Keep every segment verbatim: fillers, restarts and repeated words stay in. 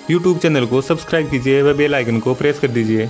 YouTube channel को subscribe कीजिए व बेल आइकन को प्रेस कर दीजिए।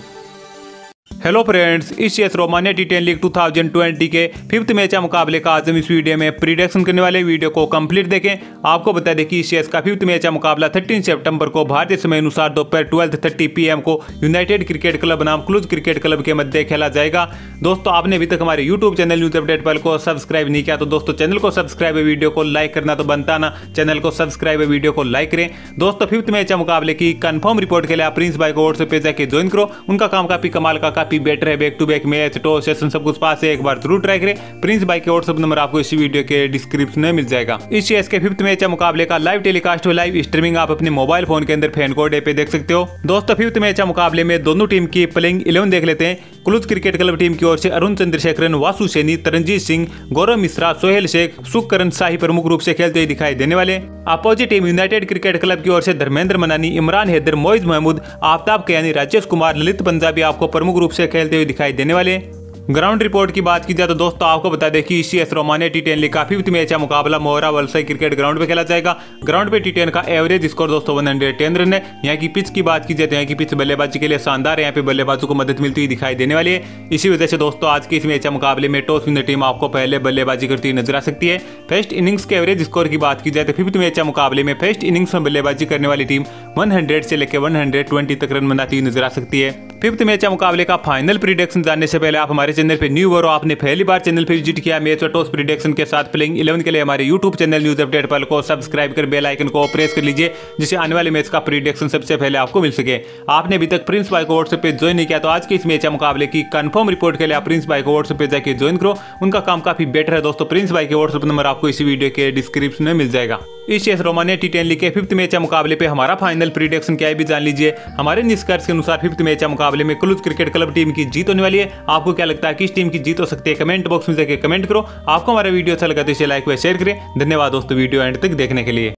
हेलो फ्रेंड्स, इस चेस रोमानिया टी टेन लीग दो हज़ार बीस के फिफ्थ मैच मुकाबले का आज हम इस वीडियो में प्रिडिक्शन करने वाले वीडियो को कंप्लीट देखें। आपको बता दें कि इस चेस का फिफ्थ मैच मुकाबला तेरह सितंबर को भारतीय समय अनुसार दोपहर बारह तीस पीएम को यूनाइटेड क्रिकेट क्लब बनाम क्लूज क्रिकेट क्लब के मध्य खेला जाएगा। दोस्तों, आपने अभी तक हमारे यूट्यूब चैनल न्यूज अपडेट पर को सब्सक्राइब नहीं किया तो दोस्तों चैनल को सब्सक्राइब, वीडियो को लाइक करना तो बनता ना, चैनल को सब्सक्राइब, वीडियो को लाइक करें। दोस्तों, फिफ्थ मैच मुकाबले की कंफर्म रिपोर्ट के लिए आप प्रिंस भाई को व्हाट्सएप पे जाके ज्वाइन करो। उनका काम काफी कमाल का, काफी बेटर है। Back to back match, toss, session सब कुछ पास है, एक बार जरूर ट्राई करें। प्रिंस भाई के व्हाट्सएप नंबर आपको इसी वीडियो के डिस्क्रिप्शन में मिल जाएगा। इस चेस के फिफ्थ मैच मुकाबले का लाइव टेलीकास्ट व लाइव स्ट्रीमिंग आप अपने मोबाइल फोन के अंदर फैन कोड ऐप पे देख सकते हो। दोस्तों, फिफ्थ मैच मुकाबले में दोनों टीम की प्लेइंग इलेवन देख लेते हैं। क्लूज क्रिकेट क्लब टीम की ओर से अरुण चंद्रशेखरन, वासु सैनी, तरनजीत सिंह, गौरव मिश्रा, सोहेल शेख, सुखकरण शाही प्रमुख रूप से खेलते हुए दिखाई देने वाले। Opposite team United Cricket Club की ओर से धर्मेंद्र मनानी, इमरान हैदर, मोइज महमूद, आफ्ताब कयानी, राजेश कुमार, ललित पंजाबी आपको प्रमुख रूप से खेलते हुए दिखाई देने वाले। ग्राउंड रिपोर्ट की बात की जाए तो दोस्तों आपको बता दें कि इसी S Romania T ten league का फिफ्थ मैच है मुकाबला मोहरा वलसाई क्रिकेट ग्राउंड पे खेला जाएगा। ग्राउंड पे टी टेन का एवरेज स्कोर दोस्तों एक सौ दस रन है। यहाँ की पिच की बात की जाए तो यहाँ की पिच बल्लेबाजी के लिए शानदार है। यहाँ पे बल्लेबाजों को मदद मिलती हुई दिखाई देने वाली है। इसी वजह से दोस्तों आज के इस मैच मुकाबले में टॉस विनर टीम आपको पहले बल्लेबाजी करती हुई नजर आ सकती है। फर्स्ट इनिंग्स के एवरेज स्कोर की बात की जाए तो फिफ्थ मैच मुकाबले में फर्स्ट इनिंग्स में बल्लेबाजी करने वाली टीम सौ से लेकर एक सौ बीस तक रन बनाती हुई नजर आ सकती है। फिफ्थ मैच मुकाबले का फाइनल प्रिडिक्शन जानने से पहले आप हमारे चैनल पे न्यू और आपने पहली बार चैनल पे विजिट किया मैच और टॉस प्रिडिक्शन के साथ प्लेइंग इलेवन के लिए हमारे यूट्यूब चैनल न्यूज अपडेट पर को सब्सक्राइब कर बेल आइकन को प्रेस कर लीजिए, जिससे आने वाले मैच का प्रिडिक्शन सबसे पहले आपको मिल सके। आपने अभी तक प्रिंस भाई को व्हाट्सएप पे ज्वाइन नहीं किया तो आज के इस मैच मुकाबले की कंफर्म रिपोर्ट के लिए आप प्रिंस भाई को व्हाट्सएप पे जाकर ज्वाइन करो। उनका काम काफी बेटर है। दोस्तों, प्रिंस भाई के व्हाट्सएप नंबर आपको इसी वीडियो के डिस्क्रिप्शन में मिल जाएगा। इस चेस रोमानिया टी टेन लीग के फिफ्थ मैच मुकाबले पे हमारा फाइनल प्रिडिक्शन क्या है भी जान लीजिए। हमारे निष्कर्ष के अनुसार फिफ्थ मैच मुकाबले में क्लूज क्रिकेट क्लब टीम की जीत होने वाली है। आपको क्या लगता है किस टीम की जीत हो सकती है? कमेंट बॉक्स में जाकर कमेंट करो। आपको हमारा वीडियो अच्छा लगा तो इसे लाइक व शेयर करें। धन्यवाद दोस्तों वीडियो एंड तक देखने के लिए।